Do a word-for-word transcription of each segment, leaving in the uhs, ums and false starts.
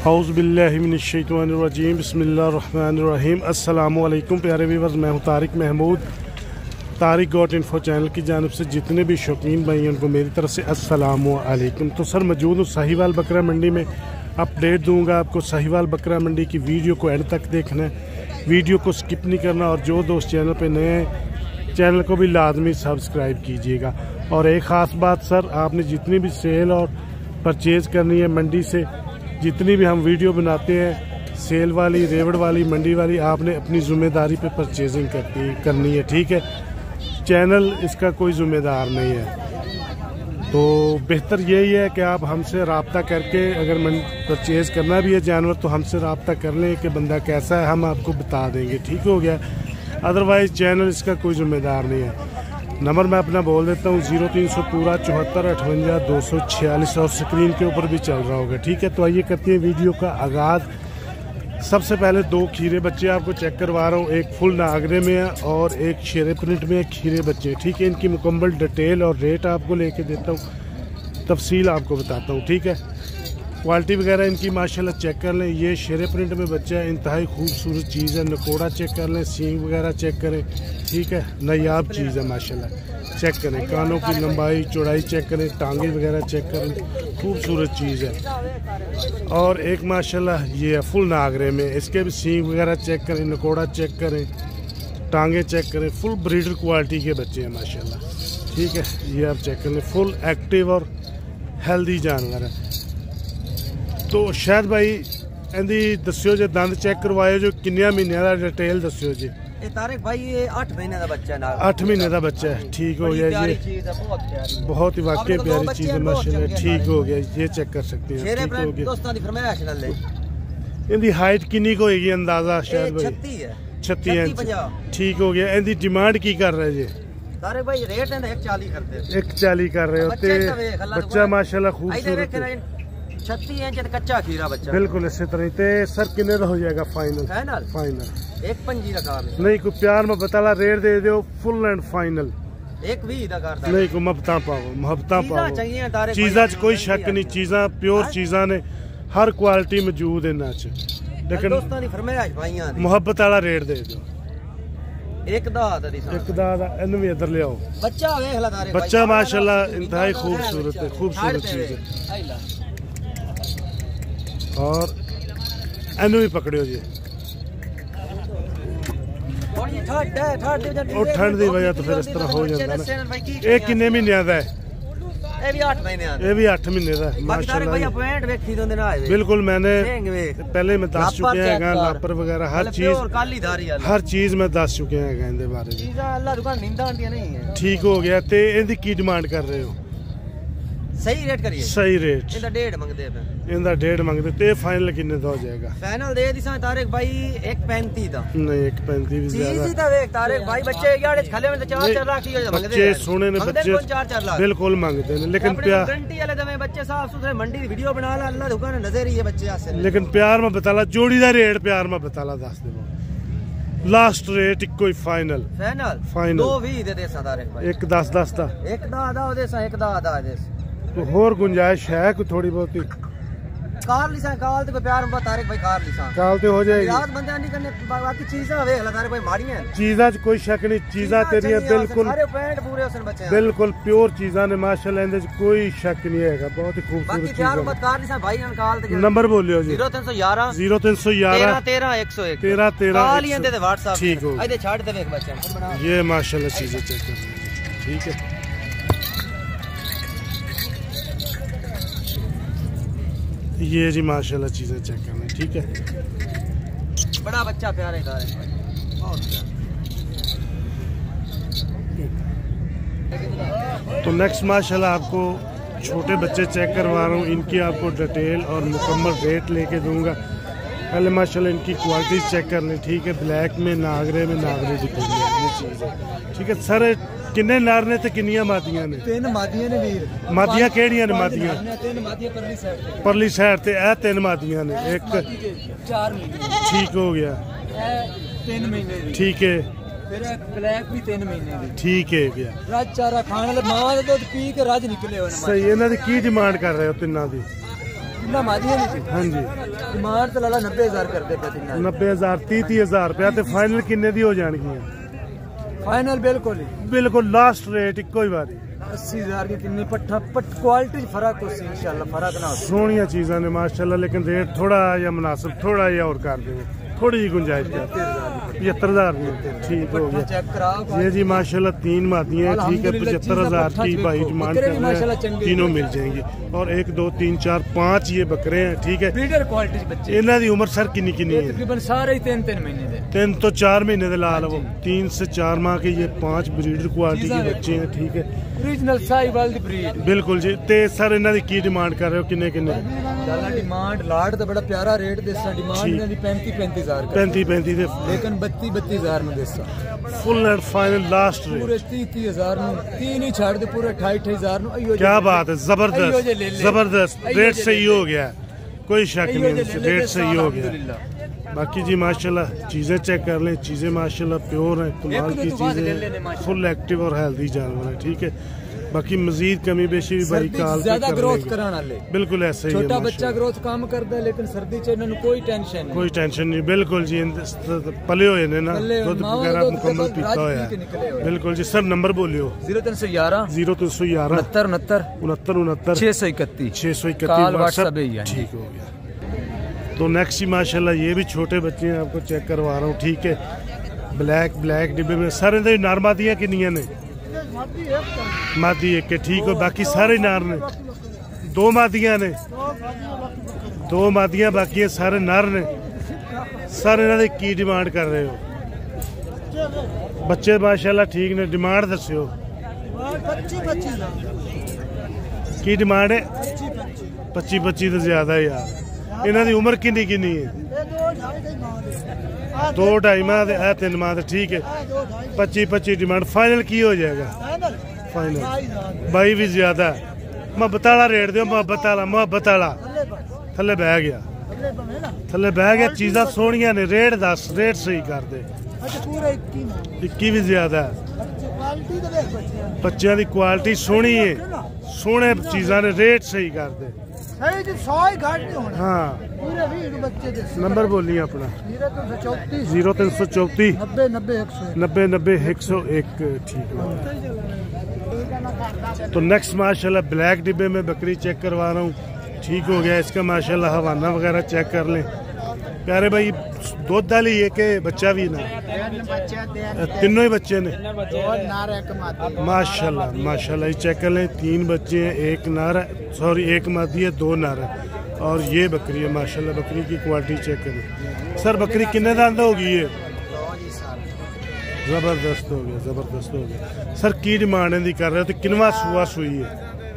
औज़ु बिल्लाहि मिनश्शैतानिर्रजीम बिस्मिल्लाहिर्रहमानिर्रहीम। अस्सलामु अलैकुम प्यारे व्यूअर्स, मैं हूँ Tariq Mahmood. Tariq got info channel की जानिब से जितने भी शौकीन भाई हैं उनको मेरी तरफ से अस्सलामु अलैकुम। तो सर मौजूद हूँ साहिवाल बकरा मंडी में, अपडेट दूंगा आपको। साहिवाल बकरा मंडी की वीडियो को एंड तक देखना है, वीडियो को स्किप नहीं करना। और जो दोस्त चैनल पे नए हैं चैनल को भी लाजमी सब्सक्राइब कीजिएगा। और एक ख़ास बात सर, आपने जितनी भी सेल और परचेज़ करनी है मंडी से, जितनी भी हम वीडियो बनाते हैं सेल वाली, रेवड़ वाली, मंडी वाली, आपने अपनी ज़िम्मेदारी पे परचेजिंग करती करनी है, ठीक है। चैनल इसका कोई ज़िम्मेदार नहीं है। तो बेहतर यही है कि आप हमसे रब्ता करके, अगर मन परचेज़ करना भी है जानवर तो हमसे रब्ता कर लें कि बंदा कैसा है, हम आपको बता देंगे, ठीक हो गया। अदरवाइज़ चैनल इसका कोई ज़िम्मेदार नहीं है। नंबर मैं अपना बोल देता हूँ, जीरो तीन सौ पूरा चौहत्तर अठवंजा दो सौ छियालीस, और स्क्रीन के ऊपर भी चल रहा होगा, ठीक है। तो आइए करते हैं वीडियो का आगाज़। सबसे पहले दो खीरे बच्चे आपको चेक करवा रहा हूँ, एक फुल नागरे में है और एक शेरे प्रिंट में है खीरे बच्चे, ठीक है। इनकी मुकम्मल डिटेल और रेट आपको लेके देता हूँ, तफसील आपको बताता हूँ, ठीक है। क्वालिटी वगैरह इनकी माशाल्लाह चेक कर लें। ये शेरे प्रिंट में बच्चा है, इंतहाई खूबसूरत चीज़ है। नकोड़ा चेक कर लें, सींग वगैरह चेक करें, ठीक है। नायाब चीज़ है माशाल्लाह, चेक करें। कानों की लंबाई चौड़ाई चेक करें, टांगे वगैरह चेक करें, खूबसूरत चीज़ है। और एक माशाल्लाह ये है फुल नागरे में, इसके भी सींग वगैरह चेक करें, नकोड़ा चेक करें, टांगे चेक करें। फुल ब्रीडर क्वालिटी के बच्चे हैं माशाल्लाह, ठीक है। ये आप चेक कर लें, फुल एक्टिव और हेल्दी जानवर है। तो शायद भाई इंदी दस्यो जो दंद चेक करवाए जो किन्ने महीने का डिटेल दस्यो जी। ये तारिक भाई ये आठ महीने का बच्चा है। आठ महीने का बच्चा है, ठीक हो गया जी। बहुत ही वाकई प्यारी चीज़ है माशाल्लाह, ठीक हो गया। ये चेक कर सकते हैं, ठीक हो गया। इनकी हाइट किन्नी को होगी अंदाजा शायद भाई? छत्तीस इंच, ठीक हो गया। इनकी डिमांड की कर रहे जी? तारिक भाई रेट है एक चालीस करते, एक चालीस कर रहे होते। बच्चा माशाल्लाह खूबसूरत, छत्तीस इंच कच्चा खीरा बच्चा, बिल्कुल इसी तरह। ते सर किन्ने का हो जाएगा फाइनल? फाइनल फाइनल एक पंजी का काम है। नहीं कोई प्यार में बताला रेट दे दो, फुल एंड फाइनल एक भी इदा करता नहीं। कोई मबता पाओ, महबता पाओ। चीज़ा च कोई शक नहीं, चीज़ा प्योर चीज़ा ने, हर क्वालिटी मौजूद है ना च, लेकिन मुहब्बत वाला रेट दे दो। एक दाद एक दाद इन भी इधर ले आओ। बच्चा देख ला तारे, बच्चा माशाल्लाह इंतहाई खूबसूरत है, खूबसूरत चीज़ है। और एनु भी पकड़ियो जी, और ठंड की वजह तो फिर इस तरह हो जाता ना। ये किन्ने महीने का है? ये भी आठ महीने का माशाल्लाह। बिल्कुल मैंने पहले मैं दस चुके हैं, लापर वगैरह हर चीज हर चीज मैं दस चुके हैं इनके बारे में, ठीक हो गया। ते इनकी की डिमांड कर रहे हो? सही रेट करिए, सही रेट। इनका डेढ़ मंगदे पे, इनका डेढ़ मंगदे। ते फाइनल किन्ने दा हो जाएगा? फाइनल दे दी तारिक भाई एक पैंती दा। नहीं एक पैंती भी ज्यादा चीज ही देख तारिक भाई, बच्चे यार खले में चार चार लाख की मंगदे, बच्चे सोने ने बच्चे चार चार लाख बिल्कुल मंगते हैं। लेकिन प्यार गारंटी वाले दमे बच्चे साफ सुथरे मंडी की वीडियो बना ला, अल्लाह दुकान नजर ही है बच्चे आसे। लेकिन प्यार में बताला जोड़ी दा रेट, प्यार में बताला दस दे लास्ट रेट कोई फाइनल फाइनल फाइनल दो भी दे दे तारिक भाई, एक दस दस दा एक दा दा दे सा, एक दा दा दे। तो होर गुंजाइश है कोई थोड़ी बहुत? कार लिसा काल ते प्यार में तारिक भाई, कार लिसा काल ते हो जाएगी। याद बंदे नहीं करने बाकी चीज़ा देख ला तारिक भाई, माड़ी है चीज़ा च कोई शक नहीं, चीज़ा तेरी बिल्कुल सारे पैंट पूरे उसन बच्चे बिल्कुल प्योर चीज़ा ने माशाल्लाह, इंदे च कोई शक नहीं है, बहुत ही खूबसूरत चीज़ है। कार लिसा भाई काल ते नंबर बोलियो जी। जीरो तीन सौ ग्यारह जीरो तीन सौ ग्यारह तेरह एक सौ एक तेरह तेरह काल ही दे व्हाट्सएप, ठीक हो। इधर छाड़ दे देख बच्चे ये माशाल्लाह चीज़ें चेक कर रहे हैं, ठीक है। ये जी माशाल्लाह चीज़ें चेक करना, ठीक है। बड़ा बच्चा प्यारा है बहुत। तो नेक्स्ट माशाल्लाह आपको छोटे बच्चे चेक करवा रहा हूँ, इनकी आपको डिटेल और मुकम्मल रेट लेके दूंगा। पहले माशाल्लाह इनकी क्वालिटी चेक कर लें, ठीक है। ब्लैक में नागरे में नागरे दिखेंगे ये चीज़ है, ठीक है। सर किन्ने नर ने ते किन्नियां मादियां ने? तीन मादियां ने वीर। मादियां केड़ियां ने? मादियां तीन मादियां परली साइड ते, परली साइड ते ए तीन मादियां ने, एक चार महीने, ठीक हो गया। तीन महीने ठीक है। फिर ब्लैक भी तीन महीने दी, ठीक है गया। राज चारा खाने वाले मां दे दूध पी के राज निकले हो। सही। इन्हां दी की डिमांड कर रहे हो तिन्नां दी? तिन्ना मादियां नहीं थी। हाँ जी डिमांड तो लाला नब्बे हजार करते पे तिन्ना नब्बे हजार तीह तीह हजार रुपया ते फाइनल किन्ने दी हो जाएगी? फाइनल बिल्कुल ही बिल्कुल लास्ट रेट इको ही बारी अस्सी हजार की किन्नी पट्ठा पट क्वालिटी फर्क हो सी इंशाल्लाह फर्क ना हो। सोहनिया चीज़ा ने माशाल्लाह, लेकिन रेट थोड़ा या मुनासिब थोड़ा या और कर देंगे, थोड़ी जी गुंजाइश कर पचहत्तर हजार ठीक हो गया। ये जी माशाल्लाह तीन मादियाँ ठीक है, पचहत्तर हजार की भाई डिमांड कर रहे हैं, तीनों मिल जाएंगी। और एक दो तीन चार पाँच ये बकरे हैं ठीक है। ब्रीडर क्वालिटी बच्चे इन्हों की उम्र सर किन्नी किन्नी है? तकरीबन सारे तीन तीन महीने दे तीन तो चार महीने दे ला लो, तीन से चार माह के ये पांच ब्रीडर क्वालिटी के बच्चे हैं ठीक है। ओरिजिनल साहिवाल दी ब्रीड बिल्कुल जी। ते सर इन्हों की की डिमांड कर रहे हो किन्ने किन्ने? डिमांड लाट तो बड़ा प्यारा रेट देसा, डिमांड पैंती पैंती हजार पैंती पैंती दे लेकिन बत्ती बत्ती हजार में देसा full and final last rate पूरे तीस तीस हजार तीन ही छाड़ दे पूरे अठाई अठाई हजार। क्या बात है, जबरदस्त जबरदस्त रेट सही हो गया, कोई शक नहीं, रेट सही हो गया। बाकी जी माशाल्लाह चीज़ें चेक कर लें, चीज़ें माशाल्लाह प्योर हैं, कमाल की चीज़ें, फुल एक्टिव और हेल्दी जानवर है ठीक है। बाकी मजीद कमी बेशी भी भाई काल ज्यादा ग्रोथ कराना ले बिल्कुल ऐसे ही छोटा बच्चा ग्रोथ काम करता है, लेकिन सर्दी च इन्हां कोई टेंशन नहीं, कोई टेंशन नहीं बिल्कुल जी। पले होए ने ना दुध वगैरह मुकम्मल पीता होया बिल्कुल जी। सर नंबर बोलियो जीरो तीन सौ ग्यारह जीरो तीन सौ ग्यारह उनहत्तर उनहत्तर उनहत्तर उनहत्तर छह सौ इकतीस छह सौ इकतीस ठीक हो गया। तो नेक्स्ट माशाल्लाह ये भी छोटे बच्चे हैं, आपको चेक करवा रहा हूँ ठीक है। ब्लैक ब्लैक डिब्बे में सारे दे नारमादियाँ किनियां ने? मादी एक के ठीक हो, बाकी सारे नार ने। दो मादियाँ ने, दो मादियाँ बाकी सारे नार ने। सारे इन्होंने की डिमांड कर रहे हो? बच्चे माशाल्लाह ठीक ने, डिमांड दस्यो की डिमांड है? पच्ची पच्ची तो ज्यादा है यार। इन्हों की उम्र किन्नी किन्नी है? दो ढाई माह है तीन माह ठीक है। पच्ची पच्ची डिमांड फाइनल की हो जाएगा? फाइनल भाई भी ज्यादा मोहब्बत वाला रेट दो, मोहब्बत वाला मोहब्बत वाला थले बह गया थले बह गया। चीज़ा सोहनिया ने, रेट दस रेट सही कर दे। इक्की भी ज्यादा है, बच्चों की क्वालिटी सोहनी है, सोहने चीज़ा ने, रेट सही कर दे। हाँ नंबर बोलिए अपना जीरो तीन सौ चौती नब्बे नब्बे एक सौ एक ठीक है। तो नेक्स्ट माशाल्लाह ब्लैक डिब्बे में बकरी चेक करवा रहा हूँ ठीक हो गया। इसका माशाल्लाह हवाना वगैरह चेक कर लें। प्यारे भाई दूध वाली है कि बच्चा भी ना? तीनों ही बच्चे ने माशाल्लाह माशाल्लाह। ये चेक कर लें, तीन बच्चे हैं, एक नार है सॉरी एक मादी है, दो नार है। और ये बकरी है माशाल्लाह, बकरी की क्वालिटी चेक करें। सर बकरी कितने दांत होगी ये? जबरदस्त हो गया जबरदस्त हो गया। सर की डिमांड इनकी कर रहे हो? तो किनवा सुआ सुई है?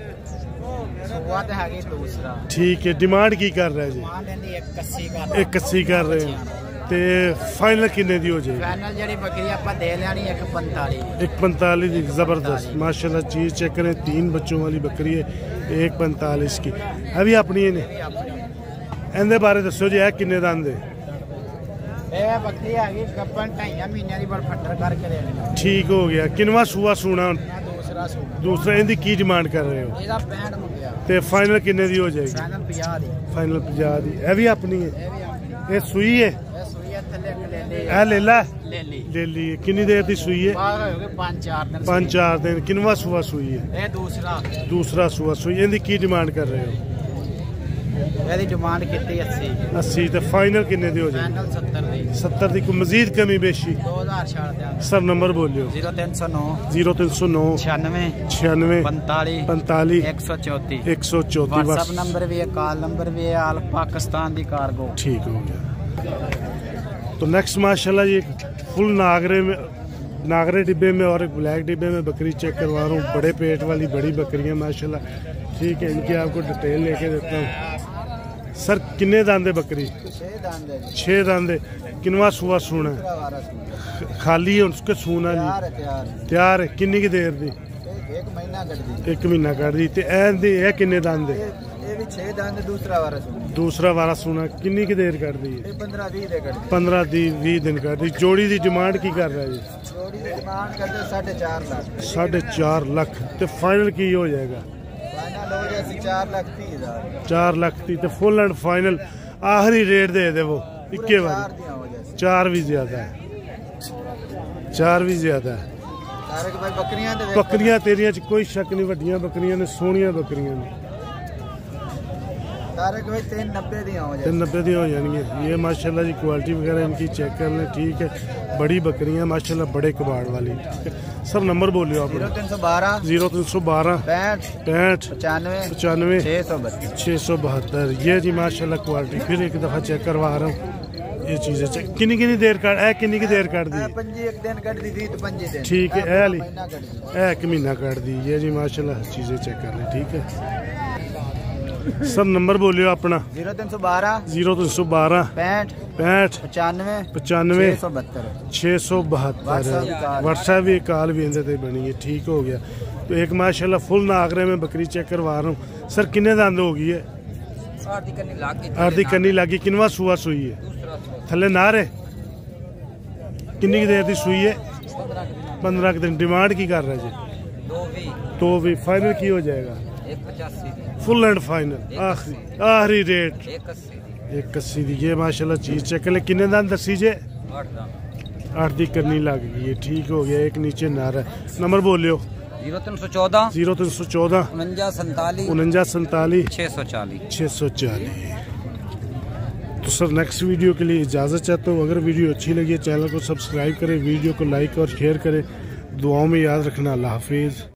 ठीक है। डिमांड की कर रहे जी? एक अस्सी कर रहे हैं। ते फाइनल किन्ने दी हो जाएगी? फाइनल जड़ी बकरी आपां दे लेनी एक पैंतालीस एक पैंतालीस दी। जबरदस्त माशाल्लाह चीज चेक करें, तीन बच्चों वाली बकरी है, एक पैंतालीस की। अभी अपनी है इनके बारे दसो जी, है किन्ने दांद है? बकरी आ गई गब्बन ढाई महीने की बड़ फट्टर करके देनी। ठीक हो गया। किनवा सूआ सूना? दूसरा सूना। दूसरा इनकी की डिमांड कर रहे हो? ਇਹਦਾ पैंठ ਮੰਗਿਆ ते फाइनल किन्ने दी हो जाएगी? फाइनल पचास दी। फाइनल पचास दी। ये भी अपनी है? ਇਹ ਵੀ ਆਪਣੀ ये सुई है? ਇਹ ਸੂਈ ਹੈ ਥੱਲੇ ਇੱਕ ਲੈ ਲਈ ए ले ला ਲੈ ਲਈ ले ली। किन्नी देर दी सुई है? ਬਾਹਰ ਹੋ ਗਏ ਪੰਜ ਚਾਰ ਦਿਨ। पाँच चार दिन। किनवा सूआ सुई है? ਇਹ ਦੂਸਰਾ दूसरा सूआ सुई। इनकी की डिमांड कर रहे हो? ਇਹਦੀ ਡਿਮਾਂਡ ਕੀਤੀ अस्सी अस्सी। तो फाइनल किन्ने दी हो जाएगी? फाइनल सत्तर दी। सत्तर दी। कोई मजीद कमी बेशी? दो हजार छाड़ दिया। सर नंबर बोलियो। जीरो तीन सौ नौ जीरो तीन सौ नौ छियानवे छियानवे पैंतालीस पैंतालीस एक सौ चौती एक सौ चौती। व्हाट्सएप नंबर भी है, कॉल नंबर भी है, आल पाकिस्तान दी कार्गो। ठीक हो गया। तो नेक्स्ट माशाल्लाह ये फुल नागरे में नागरे डिब्बे में और एक ब्लैक डिब्बे में बकरी चेक करवा रहा हूँ। बड़े पेट वाली बड़ी बकरियाँ माशाल्लाह ठीक है। इनकी आपको डिटेल लेके देता हूँ। सर किन्ने दांदे बकरी? छह दांदे। किनवा सुआ सूना है? खाली है उसके सूना जी? तैयार है। किन्नी की देर दी? एक महीना कट दी। एक महीना कर दी। ते ऐन दी है किन्ने दांदे? ये भी छह दांत दूसरा वाला सूना। दूसरा वाला सूना किन्नी की देर कर दी? पंद्रह बीस दिन कट दी। पंद्रह दी बीस दिन कर दी। जोड़ी की डिमांड की कर रहा है जी? जोड़ी की डिमांड करते साढ़े चार लाख। साढ़े चार लाख। तो फाइनल की हो जाएगा? फाइनल हो चार लाख तीस हजार चार लाख ती तो फुल एंड फाइनल आखिरी रेट दे दे वो इक्के बार चार भी ज्यादा है चार भी ज्यादा है भाई बकरियां बकरियां तेरिया च कोई शक नहीं वड्डियां बकरियां ने सोहनियां बकरियां ने भाई तीन नब्बे दी हो तीन नब्बे दी हो जाएंगी ये माशाल्लाह जी क्वालिटी वगैरह इनकी चेक कर लें ठीक है बड़ी बकरियां माशाल्लाह बड़े कबाड़ वाली सर नंबर बोलियो आप जीरो तीन सौ बारह जीरो तीन सौ बारह पैंठ पैंठ पचानवे पचानवे छः सौ बत्तीस छः सौ बहत्तर ये जी माशाल्लाह क्वालिटी फिर एक दफ़ा चेक करवा रहा हूँ ये चीज़ें चेक किन्नी किन्नी देर काट ए किन्नी की देर काट दी पंजी एक दिन काट दी थी तो पंजी दिन ठीक है ए ली ए एक महीना काट दी ये जी माशाल्लाह चीज़ें चेक कर लें ठीक है सर नंबर बोलियो अपना जीरो तीन सौ बारह जीरो तीन सौ बारह पैंठ पैंठ पचानवे पचानवे सौ बहत्तर छः सौ बहत्तर व्हाट्सएप भी कॉल भी इनसे बनी है ठीक हो गया तो एक माशाल्लाह फुल नागरे में बकरी चेक करवा रहा हूँ सर किन्ने दंद हो गई है आरती करनी लागी किनवा सुआ सुई है थले नार है किन्नी देर की सुई है पंद्रह दिन डिमांड की कर रहे जी तो भी फाइनल की हो जाएगा फुल एंड फाइनल आखिरी आखिरी रेट एक अस्सी दी ये माशाल्लाह चीज चेक कर ले किन्ने दान दसी जे आठ दी करनी लग गई है ठीक हो गया एक नीचे नारा नंबर बोलियो जीरो तीन सौ चौदह जीरो तीन सौ चौदह उनंजा संताली उनंजा संताली छः सौ चालीस छः सौ चालीस तो सर नेक्स्ट वीडियो के लिए इजाज़त चाहता हूँ अगर वीडियो अच्छी लगी है चैनल को सब्सक्राइब करें वीडियो को लाइक और शेयर करें दुआओं में याद रखना अल्लाह हाफिज़।